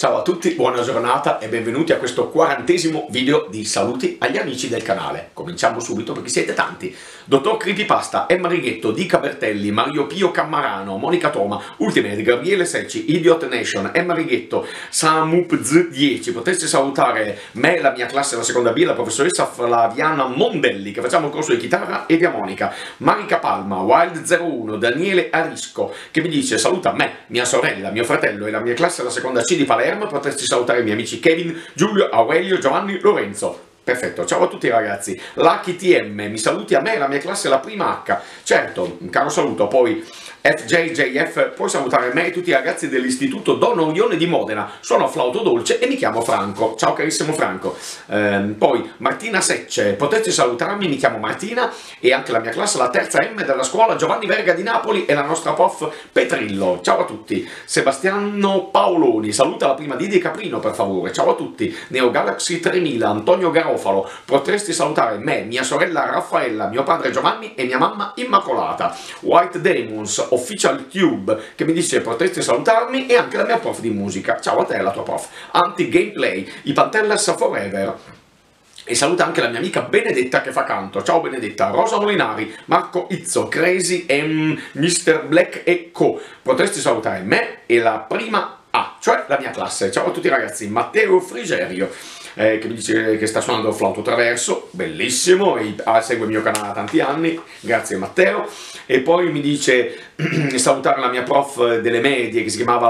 Ciao a tutti, buona giornata e benvenuti a questo 40° video di saluti agli amici del canale. Cominciamo subito perché siete tanti. Dottor Creepypasta, Emma Righetto, Dica Bertelli, Mario Pio Cammarano, Monica Toma, Ultimate, Gabriele Secci, Idiot Nation, Emma Righetto, Samupz10. Potreste salutare me, la mia classe, la seconda B, la professoressa Flaviana Mondelli, che facciamo il corso di chitarra, e Monica, Marica Palma, Wild01, Daniele Arisco, che mi dice saluta me, mia sorella, mio fratello e la mia classe, la seconda C di Palermo. Potresti salutare i miei amici Kevin, Giulio, Aurelio, Giovanni, Lorenzo. Perfetto, ciao a tutti ragazzi. Lucky TM, mi saluti a me, la mia classe, la prima H. Certo, un caro saluto. Poi FJJF, puoi salutare me e tutti i ragazzi dell'istituto Don Orione di Modena. Sono flauto dolce e mi chiamo Franco. Ciao carissimo Franco. Poi Martina Secce, potresti salutarmi, mi chiamo Martina e anche la mia classe, la terza M della scuola Giovanni Verga di Napoli e la nostra prof Petrillo. Ciao a tutti. Sebastiano Paoloni, saluta la prima D di Caprino per favore. Ciao a tutti. Neo Galaxy 3000, Antonio Garofalo, potresti salutare me, mia sorella Raffaella, mio padre Giovanni e mia mamma Immacolata. White Demons Official Tube, che mi dice potresti salutarmi, e anche la mia prof di musica. Ciao a te, la tua prof. Anti Gameplay, i Pantellas Forever. E saluta anche la mia amica Benedetta che fa canto. Ciao Benedetta. Rosa Molinari, Marco Izzo, Crazy M, Mr. Black e Co. Potresti salutare me e la prima A, cioè la mia classe. Ciao a tutti ragazzi. Matteo Frigerio, che mi dice che sta suonando il flauto traverso, bellissimo, e segue il mio canale da tanti anni, grazie Matteo. E poi mi dice salutare la mia prof delle medie che si chiama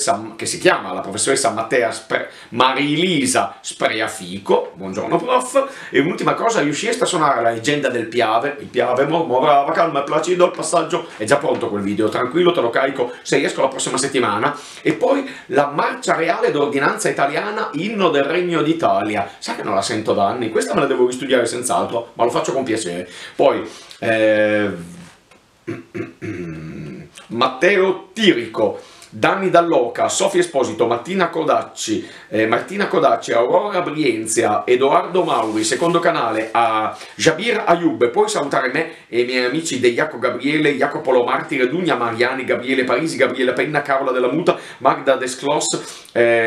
la professoressa Mattea Marilisa Spreafico, buongiorno prof. E un'ultima cosa, riusciste a suonare la leggenda del Piave, il Piave mormorava calma e placido al passaggio, è già pronto quel video, tranquillo, te lo carico se riesco la prossima settimana. E poi la marcia reale d'ordinanza italiana, inno del Regno d'Italia. Sa che non la sento da anni, questa me la devo ristudiare senz'altro, ma lo faccio con piacere. Poi Matteo Tirico, Danni Dall'Oca, Sofia Esposito, Martina Codacci, Aurora Brienzia, Edoardo Mauri, secondo canale, a Jabir Ayub. Puoi salutare me e i miei amici De Jacopo Gabriele, Jacopo Lo Martire, Dugna Mariani, Gabriele Parisi, Gabriele Penna, Carola della Muta, Magda Desclos,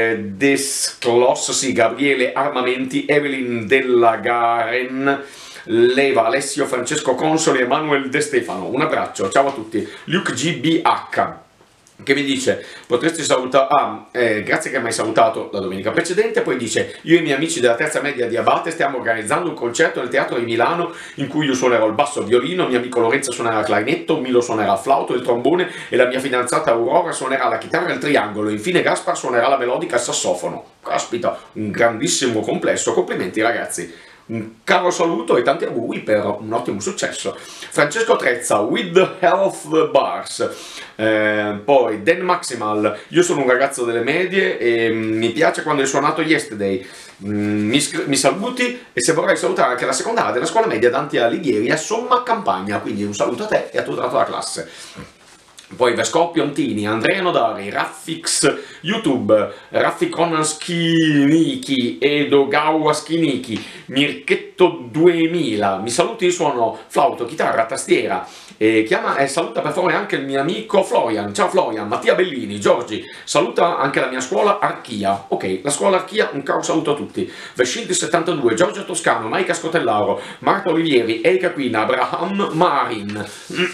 sì, Gabriele Armamenti, Evelyn Della Garen, Leva, Alessio, Francesco Consoli, Emanuele De Stefano. Un abbraccio, ciao a tutti. Luke GBH, che mi dice potresti salutare, grazie che mi hai salutato la domenica precedente. Poi dice io e i miei amici della terza media di Abate stiamo organizzando un concerto nel teatro di Milano in cui io suonerò il basso e il violino, mio amico Lorenzo suonerà il clarinetto, Milo suonerà il flauto e il trombone e la mia fidanzata Aurora suonerà la chitarra e il triangolo, e infine Gaspar suonerà la melodica e il sassofono. Caspita, un grandissimo complesso, complimenti ragazzi. Un caro saluto e tanti auguri per un ottimo successo. Francesco Trezza, With Health Bars. Poi Dan Maximal, io sono un ragazzo delle medie e mi piace quando hai suonato Yesterday. Mi saluti, e se vorrei salutare anche la seconda A della scuola media Dante Alighieri a Somma Campagna, quindi un saluto a te e a tutta la tua classe. Poi Vescovo Piontini, Andrea Nodari, Raffix YouTube, Rafficon Schiniki, Edogawa Schiniki, Mirchetto 2000, mi saluti, suono flauto, chitarra, tastiera, chiama e saluta per favore anche il mio amico Florian. Ciao Florian. Mattia Bellini, Giorgi, saluta anche la mia scuola Archia. Ok, la scuola Archia, un caro saluto a tutti. Vescinti 72, Giorgio Toscano, Maica Scotellaro, Marta Olivieri, Erika Quina, Abraham Marin,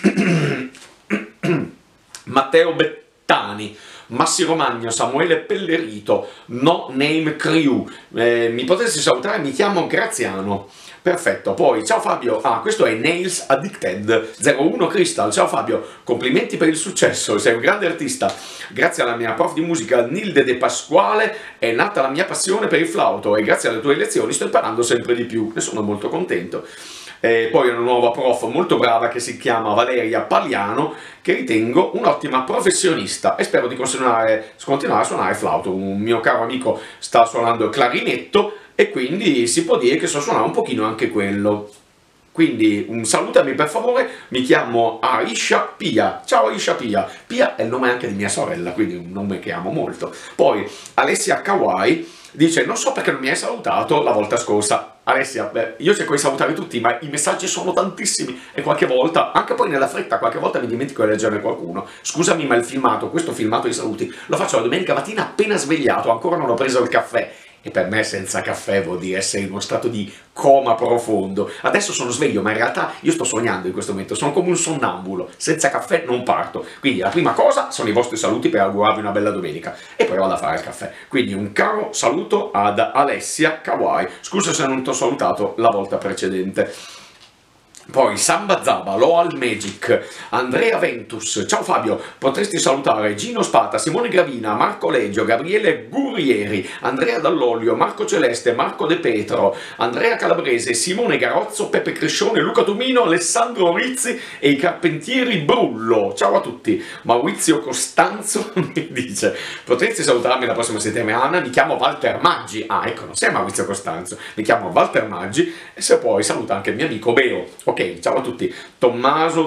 Matteo Bettani, Massi Romagno, Samuele Pellerito, No Name Crew. Mi potessi salutare, mi chiamo Graziano. Perfetto. Poi ciao Fabio, questo è Nails Addicted 01 Crystal. Ciao Fabio, complimenti per il successo, sei un grande artista. Grazie alla mia prof di musica Nilde De Pasquale è nata la mia passione per il flauto e grazie alle tue lezioni sto imparando sempre di più, ne sono molto contento. Poi una nuova prof molto brava che si chiama Valeria Pagliano, che ritengo un'ottima professionista e spero di continuare a suonare flauto. Un mio caro amico sta suonando il clarinetto e quindi si può dire che so suonare un pochino anche quello. Quindi salutami per favore, mi chiamo Aisha Pia. Ciao Aisha Pia. Pia è il nome anche di mia sorella, quindi un nome che amo molto. Poi Alessia Kawai dice non so perché non mi hai salutato la volta scorsa. Alessia, beh, io cerco di salutare tutti, ma i messaggi sono tantissimi e qualche volta, anche poi nella fretta, qualche volta mi dimentico di leggerne qualcuno. Scusami, ma il filmato, questo filmato di saluti, lo faccio la domenica mattina appena svegliato, ancora non ho preso il caffè. E per me senza caffè vuol dire essere in uno stato di coma profondo. Adesso sono sveglio, ma in realtà io sto sognando in questo momento, sono come un sonnambulo, senza caffè non parto. Quindi la prima cosa sono i vostri saluti per augurarvi una bella domenica e poi vado a fare il caffè. Quindi un caro saluto ad Alessia Kawaii, scusa se non ti ho salutato la volta precedente. Poi Samba Zaba, Loal Magic, Andrea Ventus, ciao Fabio, potresti salutare Gino Spata, Simone Gravina, Marco Leggio, Gabriele Gurrieri, Andrea Dall'Olio, Marco Celeste, Marco De Petro, Andrea Calabrese, Simone Garozzo, Peppe Crescione, Luca Tumino, Alessandro Rizzi e i Carpentieri Brullo. Ciao a tutti. Maurizio Costanzo mi dice, potresti salutarmi la prossima settimana? Mi chiamo Walter Maggi. Ah, ecco, non sei Maurizio Costanzo, mi chiamo Walter Maggi e se puoi saluta anche il mio amico Beo. Ok, ciao a tutti. Tommase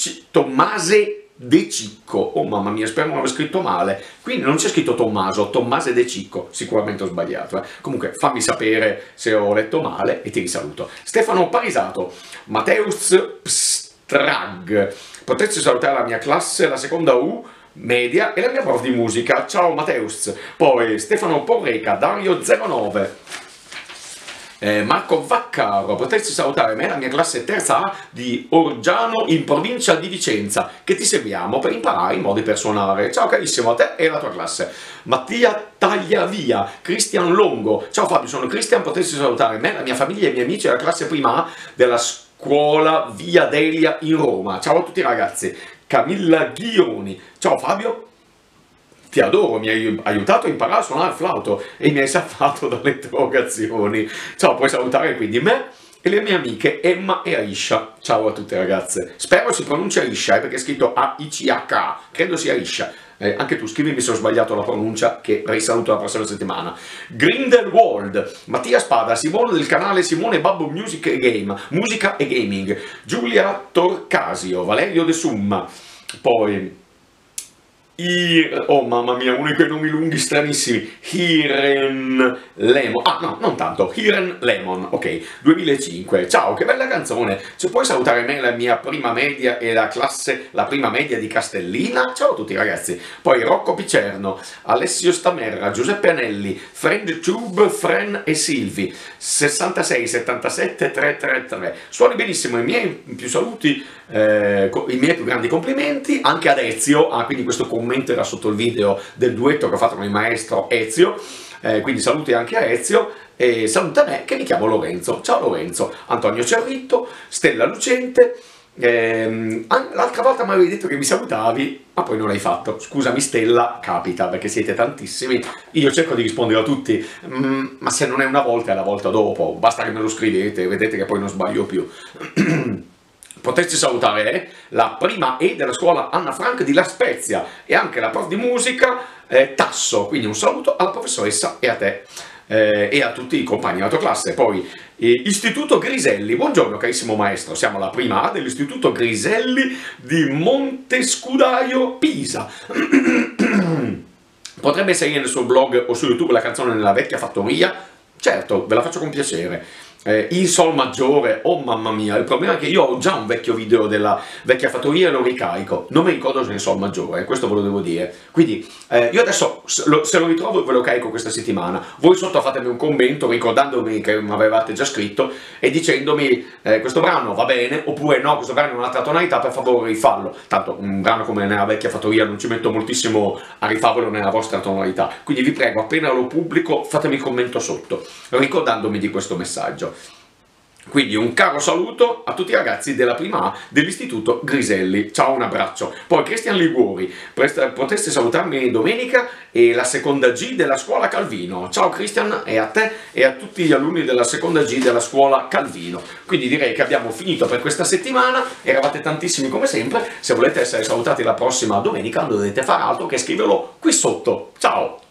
De Cicco, oh mamma mia, spero non aver scritto male, quindi non c'è scritto Tommaso, Tommase De Cicco, sicuramente ho sbagliato, comunque fammi sapere se ho letto male e ti risaluto. Stefano Parisato, Matteus Strag, potresti salutare la mia classe, la seconda U media e la mia prof di musica, ciao Matteus. Poi Stefano Porreca, Dario 09, Marco Vaccaro, potresti salutare me, la mia classe terza A di Orgiano in provincia di Vicenza, che ti seguiamo per imparare i modi per suonare. Ciao carissimo a te e alla tua classe. Mattia Tagliavia, Cristian Longo, ciao Fabio, sono Cristian, potresti salutare me, la mia famiglia e i miei amici della classe prima A della scuola Via Delia in Roma. Ciao a tutti ragazzi. Camilla Ghioni, ciao Fabio. Ti adoro, mi hai aiutato a imparare a suonare il flauto e mi hai salvato dalle interrogazioni. Ciao, puoi salutare quindi me e le mie amiche Emma e Aisha. Ciao a tutte ragazze. Spero si pronuncia Aisha, perché è scritto A-I-C-H, credo sia Aisha. Anche tu scrivimi se ho sbagliato la pronuncia, che risaluto la prossima settimana. Grindelwald, Mattia Spada, Simone del canale Simone Babbo Music e Game, Musica e Gaming, Giulia Torcasio, Valerio De Summa, poi... oh mamma mia, uno di quei nomi lunghi stranissimi. Hiren Lemon. Ah no, non tanto. Hiren Lemon. Ok, 2005. Ciao, che bella canzone. Se puoi salutare me, la mia prima media e la classe, la prima media di Castellina. Ciao a tutti ragazzi. Poi Rocco Picerno, Alessio Stamerra, Giuseppe Anelli, Friend Tube, Fren e Silvi. 66 77 333. Suoni benissimo, i miei più saluti, i miei più grandi complimenti anche ad Ezio. Ah, quindi questo commento era sotto il video del duetto che ho fatto con il maestro Ezio, quindi saluti anche a Ezio e saluta me che mi chiamo Lorenzo. Ciao Lorenzo. Antonio Cerritto, Stella Lucente, l'altra volta mi avevi detto che mi salutavi ma poi non l'hai fatto, scusami Stella, capita perché siete tantissimi, io cerco di rispondere a tutti, ma se non è una volta è la volta dopo, basta che me lo scrivete, vedete che poi non sbaglio più. Potresti salutare la prima E della scuola Anna Frank di La Spezia e anche la prof di musica Tasso, quindi un saluto alla professoressa e a te e a tutti i compagni della tua classe. Poi Istituto Griselli, buongiorno carissimo maestro, siamo la prima A dell'Istituto Griselli di Montescudaio Pisa. Potrebbe inserire nel suo blog o su YouTube la canzone Nella vecchia fattoria? Certo, ve la faccio con piacere. In sol maggiore, oh mamma mia, il problema è che io ho già un vecchio video della vecchia fattoria e lo ricarico, non mi ricordo se è in sol maggiore, questo ve lo devo dire, quindi io adesso se lo ritrovo ve lo carico questa settimana, voi sotto fatemi un commento ricordandomi che mi avevate già scritto e dicendomi questo brano va bene oppure no, questo brano è un'altra tonalità, per favore rifallo, tanto un brano come Nella vecchia fattoria non ci metto moltissimo a rifarlo nella vostra tonalità, quindi vi prego appena lo pubblico fatemi il commento sotto ricordandomi di questo messaggio. Quindi un caro saluto a tutti i ragazzi della prima A dell'Istituto Griselli. Ciao, un abbraccio. Poi Cristian Liguori, potreste salutarmi domenica e la seconda G della scuola Calvino. Ciao Cristian e a te e a tutti gli alunni della seconda G della scuola Calvino. Quindi direi che abbiamo finito per questa settimana, eravate tantissimi come sempre, se volete essere salutati la prossima domenica non dovete fare altro che scriverlo qui sotto. Ciao!